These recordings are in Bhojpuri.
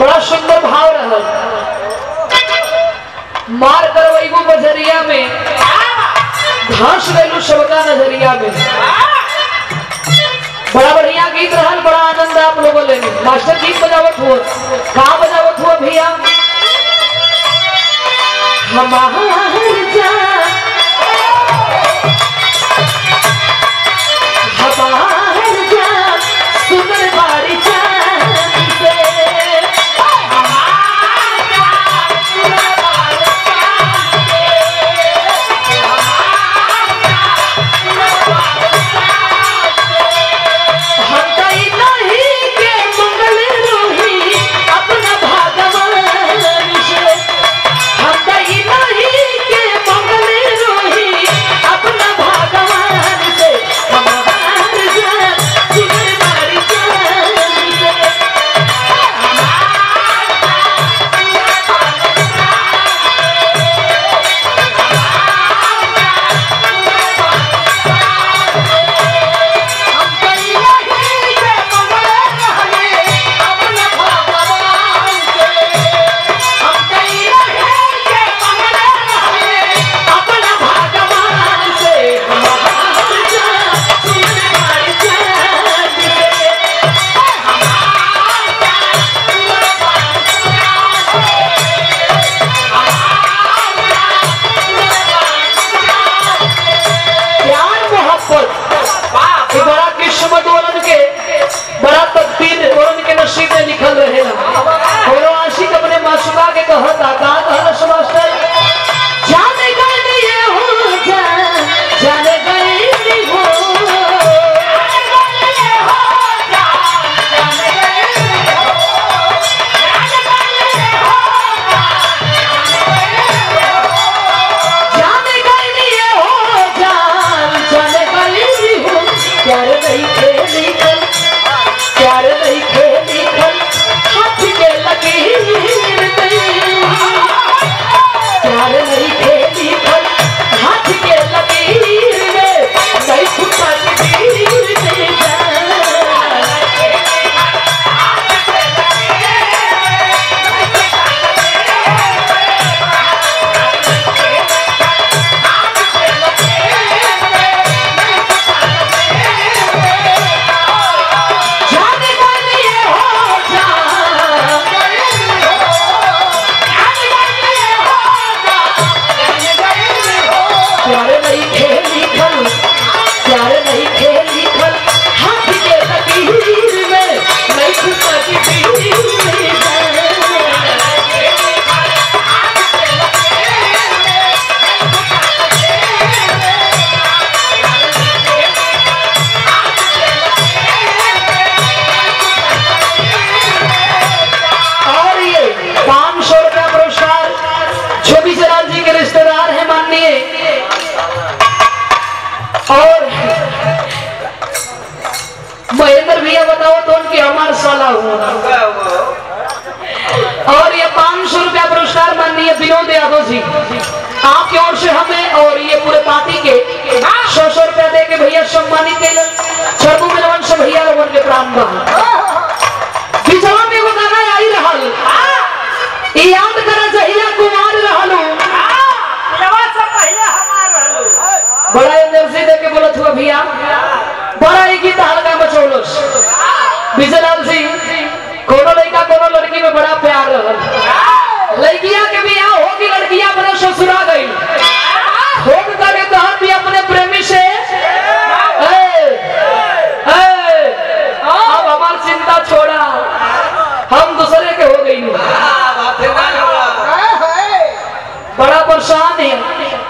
बड़ा सुंदर भाव रहा। मार करवैगो बजरिया में घास गलू सबका नजरिया में। बड़ा बढ़िया गीत रहा, बड़ा आनंद आप लोगों ने। मास्टर गीत बजावत हुआ, कहाँ बजावत हुआ भैया? हमार जान सुंदर बाड़ी जान से महेंद्र भैया बताओ तो उनकी हमार साला हुआ। और ये 500 रुपया पुरस्कार माननीय विनोद यादव जी आपकी ओर से हमें और ये पूरे पार्टी के 100 रुपया दे के भैया सम्मानित के छठू में वंश भैया लोगन के प्राण बिचवा में वो गाना आई रहल याद करा जहिया कुमार रहलू बड़ा एनर्जी दे के बोलत हुआ भैया बड़ा ही गीत हल्का बचौलस विजयलाल सिंह कोनो लड़का कोनो लड़की में बड़ा प्यार रहल लड़किया के बियाह होगी लड़कियां अपने ससुरा गई खोद करके कहत भी अपने प्रेमी से अब हमार चिंता छोड़ा हम दूसरे के हो गई बड़ा परेशान है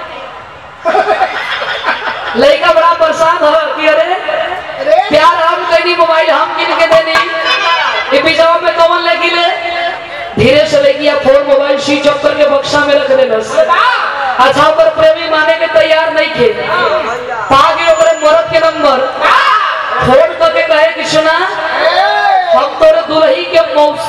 लड़का बड़ा परेशान हो कि अरे प्यार हम कहीं मोबाइल हम किन के देनी बिजवा में कौन लगी ले धीरे से लेकिया फोन मोबाइल स्विच ऑफ करके बक्सा में रख देना अच्छा पर प्रेमी माने के तैयार नहीं थे पागे ओकरे मरद के नंबर फोन करके कहे कि सुना हम तोरे दुल्ही के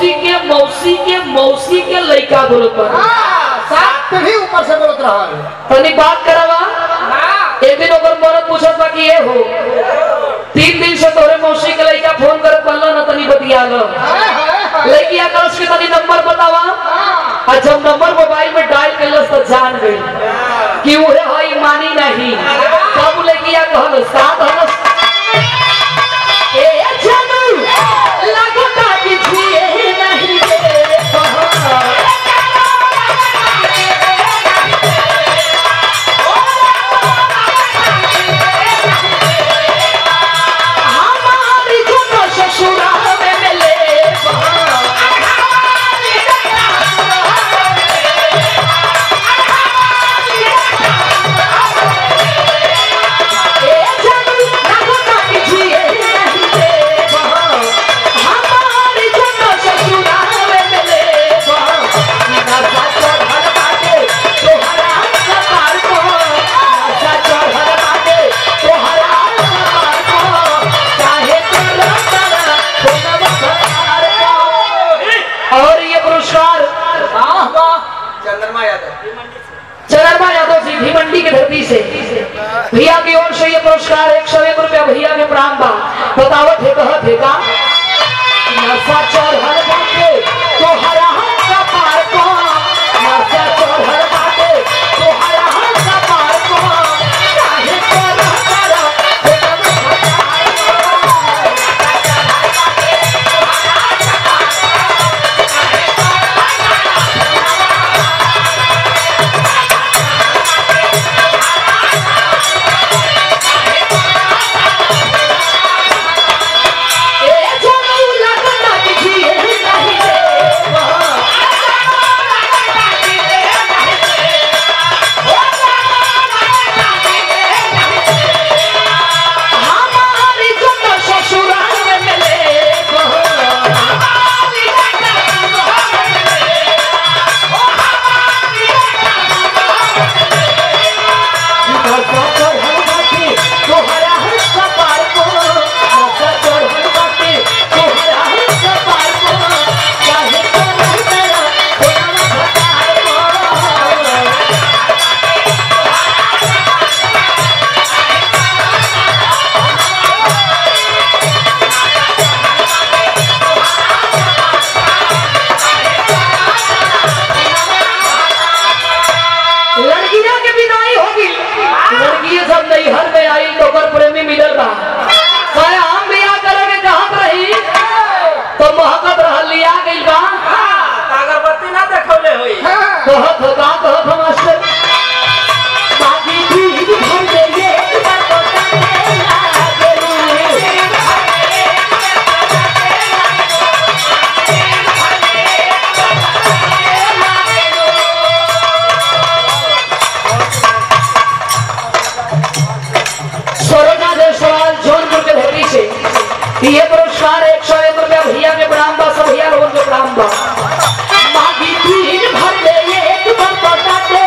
मौसी के लड़का बोलत बा साथ भी ऊपर से बोलत रहा तनी बात करावा एक दिन ओकर मरद पूछत बा कि ये हो 3 दिन से तोरे मौसी के लड़का फोन करत पल्ला न तनी बतिया लो लड़किया कलश के तनी और जब नंबर मोबाइल में डायल कर तो जान गई कि उहे हई मानी नहीं तब लगिया कहल साथ हलस ए जानू लगता कि जिए नहीं दे हमारी जो ससुराल में मिले चंद्रमा यादव जी भिमंडी की धरती से भैया की ओर से ये पुरस्कार 101 रुपया भैया के प्रणाम बा बतावत है कहत है का नशा चढ़ल बाटे तो हरा का पार को नशा चढ़ल बाटे तो हरा का पार को काहे करा ये पुरस्कार 101 रुपया भैया के प्रणाम बा सब भैया लोगों के प्रणाम बा मागी दिन भर दे एक बार पता दे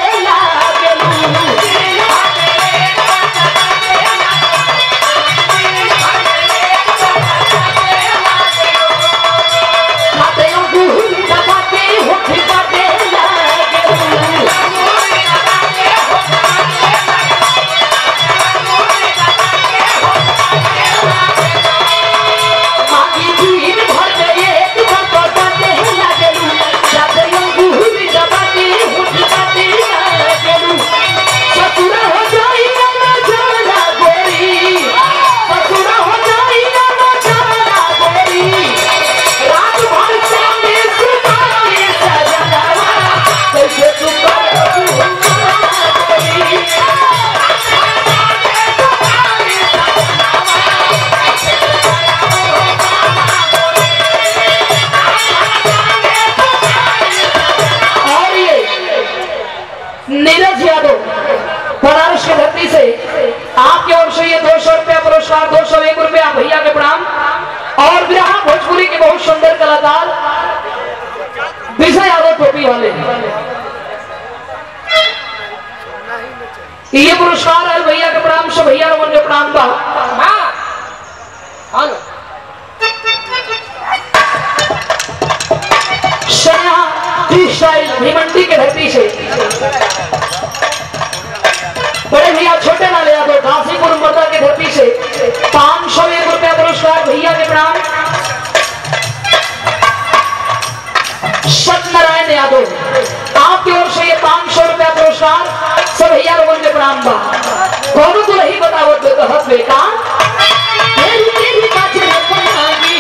नीरज यादव बनारस की धरती से आपकी ओर से ये 200 रुपया पुरस्कार 201 रुपया भैया के प्रणाम और बिहार भोजपुरी के बहुत सुंदर कलाकार विजय यादव टोपी वाले ये पुरस्कार है भैया के प्रणाम से भैया लोगों के प्रणाम बा स्टाइल भिमंडी के धरती से बड़े भैया छोटे नाले यादव गाजीपुर मर्दा की धरती से 501 रुपया पुरस्कार भैया के प्रणाम। सत्यनारायण यादव कहत बेकार तेरी तेरी बाजे पलागी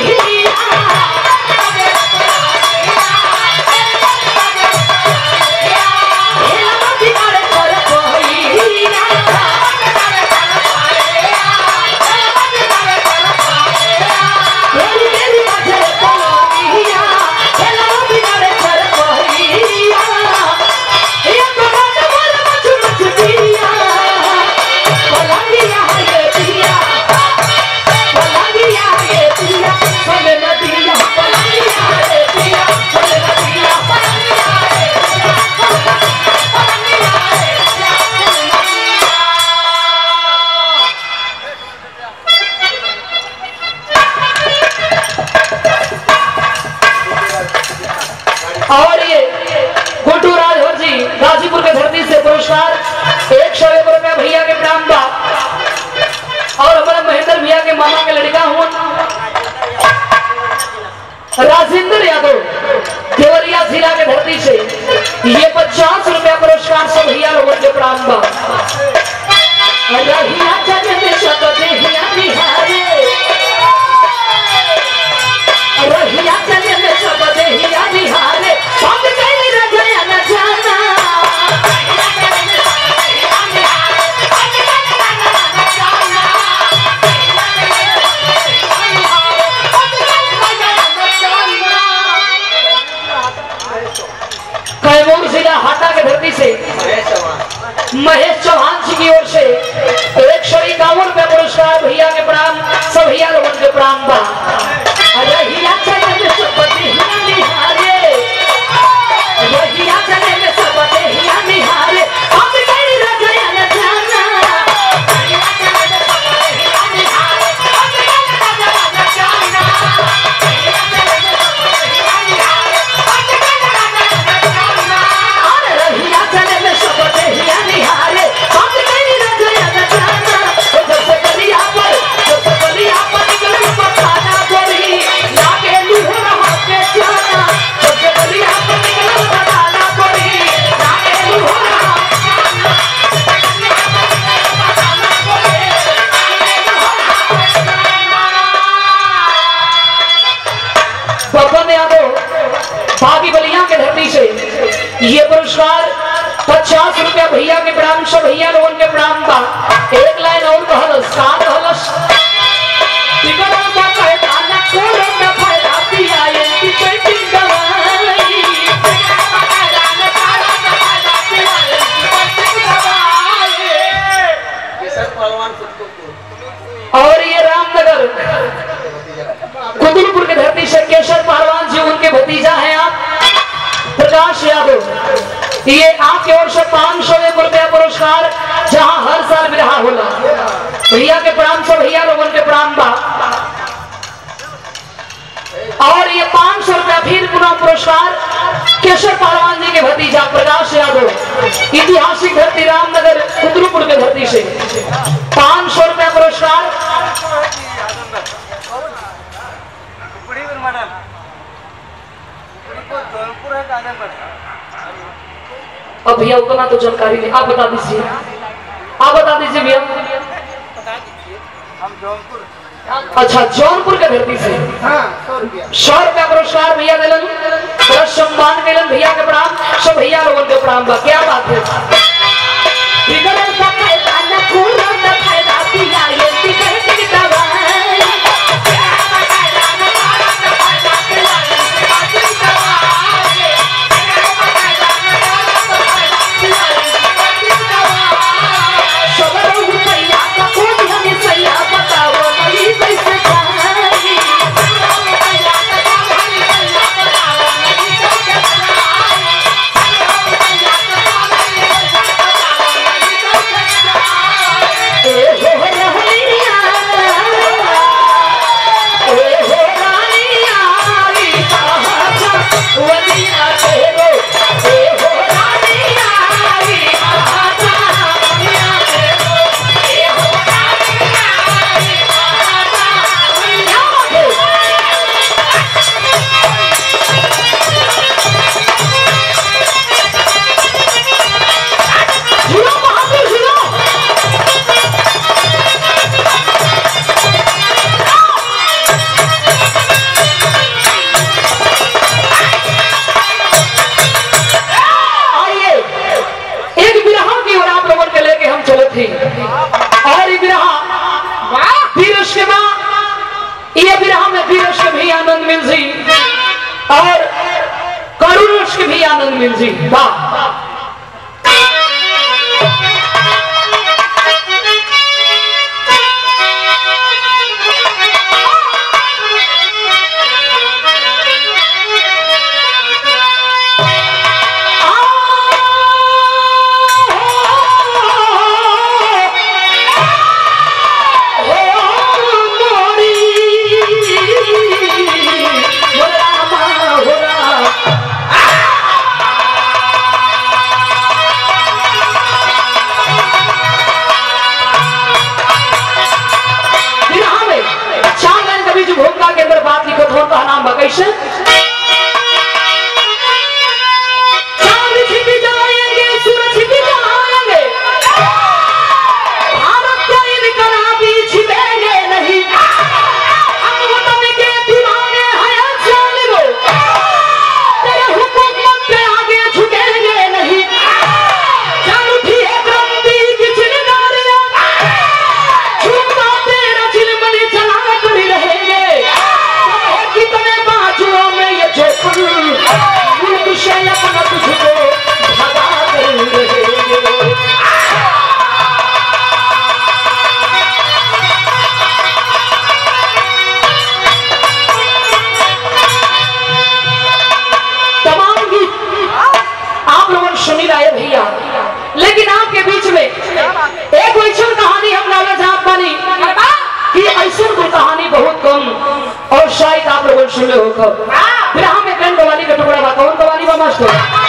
और ये गुड्डू राजभर जी गाजीपुर के धरती से पुरस्कार 101 रुपया भैया के नाम बा। और हमारे महेंद्र भैया के मामा के लड़का हूँ राजेंद्र यादव देवरिया जिला के धरती से ये 50 रुपया पुरस्कार सब भैया लोगों के प्राण बा। रहिया चले में सकते हिया बिहारे रहिया चले में सकते हिया बिहारे हम कहीं रजया न जाना कैमूर जिला हाटा के धरती से महेश चौहान जी की ओर से 151 रुपया पुरस्कार भैया के प्राण सब भैया लोगों के प्राण बा। रहिया चले में सबते हिया निहारे रहिया चले में सबते हिया निहारे हम कहीं रजया न जाना रहिया चले में सबते हिया निहारे हम कहीं रजया न जाना रहिया चले में सबते हिया निहारे हम कहीं रजया न जाना अरे रहिया चले में सबते हिया निहारे हम कहीं रजया न जाना सबसे बलिया पर निकल बताना पड़ी लागे लूहरा के जाना सबसे बलिया पर निकल बताना पड़ी लागे लूहरा बबन यादव बागी बलिया के धरती से ये पुरस्कार 50 रुपया भैया के प्रणाम सब भैया लोगों के प्रणाम बा। एक लाइन और कहलस का कहलस टिकट का कहता ना कोरे में फायदा पिया ये टिकट दवाई और ये रामनगर कुतुलपुर के धरती से केशर पहलवान जी उनके भतीजा हैं आप प्रकाश यादव ये आपकी ओर से 501 रुपया पुरस्कार जहां हर साल विवाह होला भैया के प्रणाम से भैया लोगों के प्रणाम बा। और ये 500 रुपया फिर पुनः पुरस्कार केशर पहलवान जी के भतीजा प्रकाश यादव ऐतिहासिक धरती रामनगर कुतुलपुर के धरती से 500 रुपया पुरस्कार। अब भैया उतना तो जानकारी नहीं आप बता दीजिए भैया। हम जौनपुर अच्छा जौनपुर के धरती से 100 रुपया पुरस्कार भैया दिलन बड़ा सम्मान दिलन भैया के प्रणाम सब भैया लोगों के प्रणाम बा। क्या बात है ये विरह में वीरस के भी आनंद मिल जी और करुणस के भी आनंद मिल जी। वाह कैसे चांद छिप जाएंगे सूरज छिप जाएंगे भारत का इनकलाबी छिपेंगे नहीं हम वतन के दीवाने हैं जालिमो तेरे हुकूमत के आगे झुकेंगे नहीं चल उठी है क्रांति की चिंगारियां झुकता तेरा चिलमनी चला कर रहेंगे कितने बाजुओं में ये झोंपड़ से अपना तुझको भगा कर रहेंगे। तमाम गीत आप लोगों ने सुनी लाए भैया, लेकिन आपके बीच में एक वैसी कहानी हम लाला साहब बनी कि ऐसी कोई कहानी बहुत कम और शायद आप लोगों ने सुने हो। कब फिर हमें कौन कवाली का टुकड़ा बा, कौन कवाली बा मास्टर?